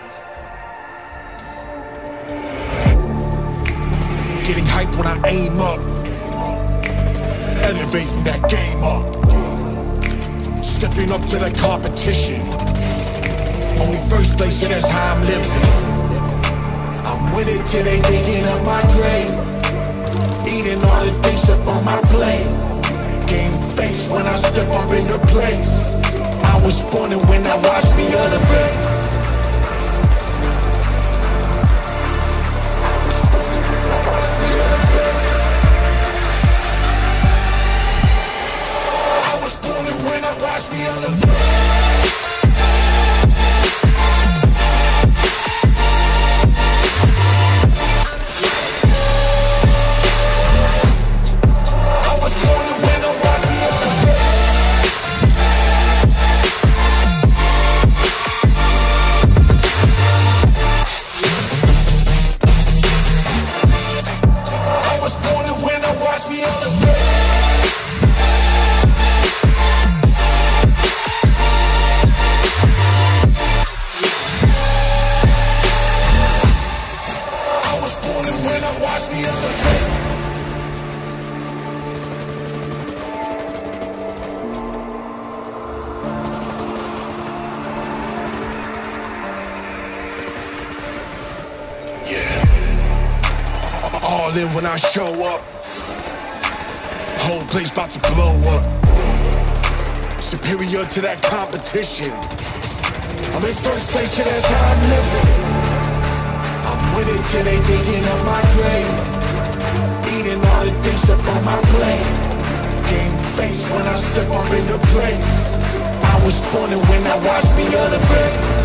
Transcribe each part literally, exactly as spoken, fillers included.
Getting hype when I aim up, elevating that game up, stepping up to the competition. Only first place, yeah, that's how I'm living. I'm with it till they digging up my grave, eating all the things up on my plate. Game face when I step up in the place. I was born and when I watched me elevate. Watch me elevate. All in when I show up, whole place about to blow up. Superior to that competition. I'm in first place, yeah, that's how I'm living. I'm with it till they digging up my grave, eating all the things up on my plate. Game face when I step up in the place. I was born and when I watched me elevate.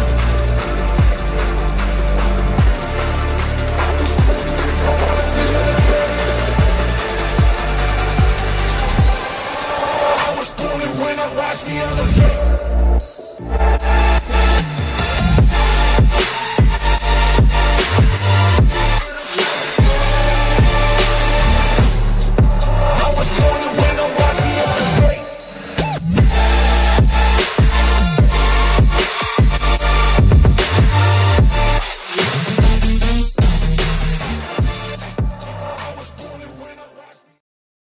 Watch me elevate.